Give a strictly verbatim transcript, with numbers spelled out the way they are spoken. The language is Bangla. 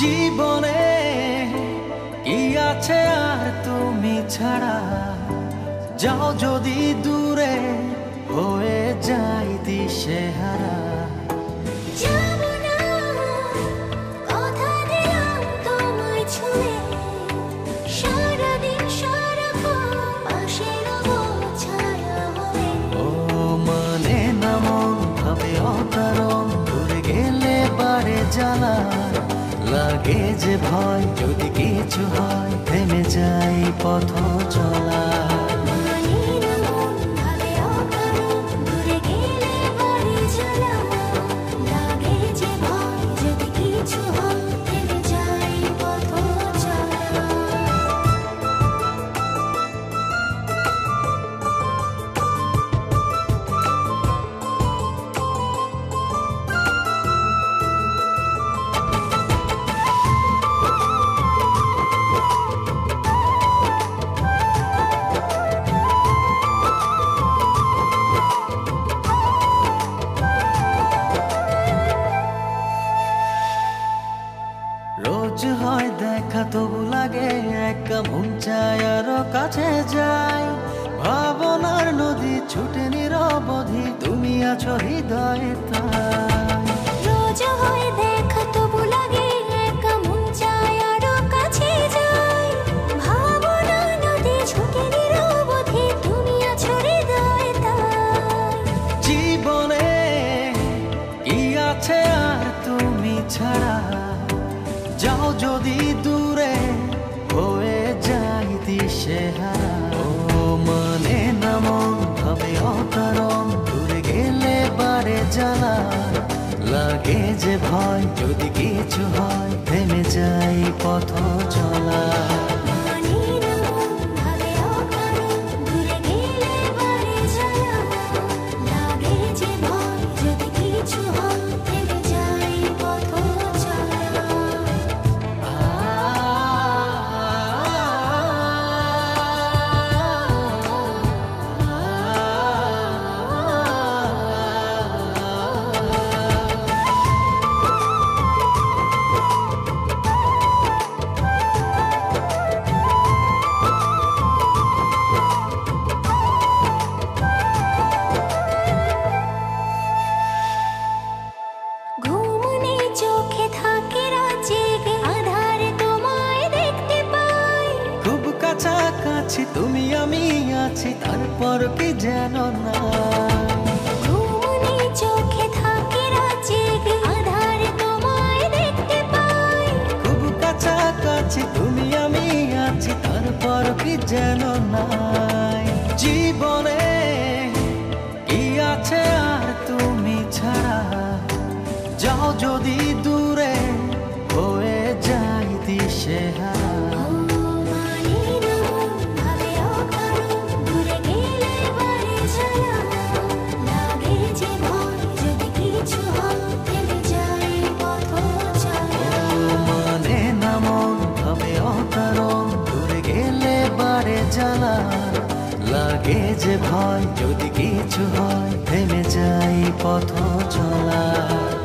জীবনে কি আছে আর তুমি ছাড়া, যাও যদি দূরে হয়ে যাই দিশেহারা। ও মানে না মন ভাবে অকারণ, দূরে গেলে বাড়ে জ্বালা, লাগে যে ভয় যদি কিছু হয়, থেমে যাই পথ চলা। রোজ হয় দেখা তবু লাগে একা, মন চায় আরো কাছে যাই, ভাবনার নদী ছুটে নিরবধি, তুমি আছো হৃদয়ে তাই। রোজ হয় দেখা তবু লাগে একা, মন চায় আরো কাছে যাই, ভাবনার নদী ছুটে নিরবধি, তুমি আছো হৃদয়ে তাই। জীবনে কি আছে আর তুমি ছাড়া, যাও যদি দূরে হয়ে যাই দিশেহারা। ও মানে না মন ভাবে অকারণ, দূরে গেলে বাড়ে জ্বালা, লাগে যে ভয় যদি কিছু হয়, থেমে যাই পথ চলা। কাছাকাছি তুমি আমি আছি, তারপর কি যেন না, ঘুমনি চোখে থাকে রাত জেগে, আধারে তোমায় দেখতে পাই। খুব কাছাকাছি তুমি আমি আছি, তারপর কি যেন নাই। জীবনে কি আছে আর তুমি ছাড়া, যাও যদি দূরে হয়ে যাই দিশেহারা। লাগে যে ভয় যদি কিছু হয়, থেমে যাই পথ চলা।